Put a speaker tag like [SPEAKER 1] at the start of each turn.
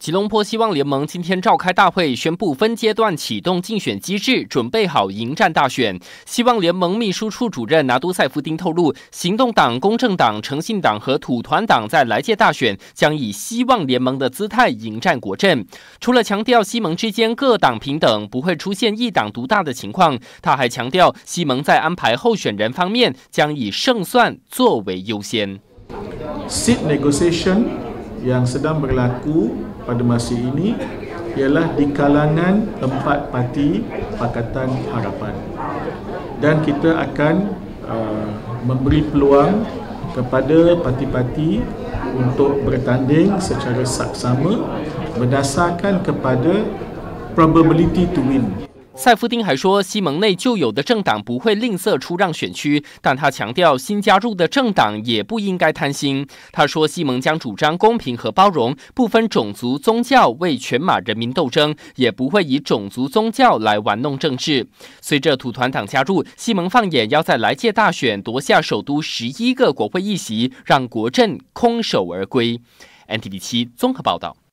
[SPEAKER 1] 吉隆坡希望联盟今天召开大会，宣布分阶段启动竞选机制，准备好迎战大选。希望联盟秘书处主任拿督塞夫丁透露，行动党、公正党、诚信党和土团党在来届大选将以希望联盟的姿态迎战国阵。除了强调西盟之间各党平等，不会出现一党独大的情况，他还强调西盟在安排候选人方面将以胜算作为优先。
[SPEAKER 2] Seat negotiation yang sedang berlaku pada masa ini ialah di kalangan 4 parti Pakatan Harapan dan kita akan memberi peluang kepada parti-parti untuk bertanding secara saksama berdasarkan kepada probability to win。
[SPEAKER 1] 塞夫丁还说，西盟内旧有的政党不会吝啬出让选区，但他强调新加入的政党也不应该贪心。他说，西盟将主张公平和包容，不分种族、宗教为全马人民斗争，也不会以种族、宗教来玩弄政治。随着土团党加入，西盟放眼要在来届大选夺下首都11个国会议席，让国阵空手而归。NTV7综合报道。